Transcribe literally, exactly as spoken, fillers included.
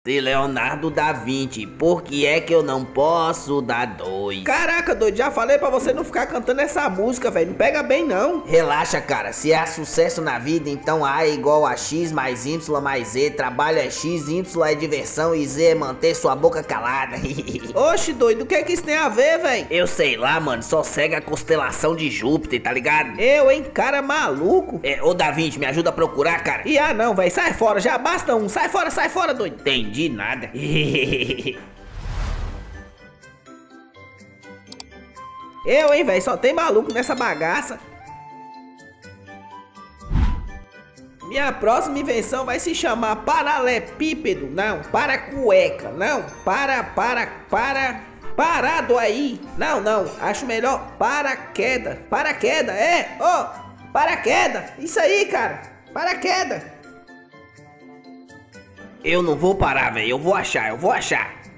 Se Leonardo da Vinci, por que é que eu não posso dar dois? Caraca, doido, já falei pra você não ficar cantando essa música, velho. Não pega bem, não. Relaxa, cara. Se há sucesso na vida, então A é igual a X mais Y mais Z. Trabalho é X, Y é diversão e Z é manter sua boca calada. Oxe, doido, o que é que isso tem a ver, velho? Eu sei lá, mano. Só segue a constelação de Júpiter, tá ligado? Eu, hein, cara maluco. É, ô Da Vinci, me ajuda a procurar, cara. E ah, não, velho. Sai fora, já basta um. Sai fora, sai fora, doido. Entendi nada. Eu, hein, velho, só tem maluco nessa bagaça. Minha próxima invenção vai se chamar paralelepípedo. Não, para cueca. Não, para, para, para... Parado aí. Não, não, acho melhor paraquedas. Paraquedas, é, ó, oh, paraquedas. Isso aí, cara, paraquedas. Eu não vou parar, velho. Eu vou achar, eu vou achar.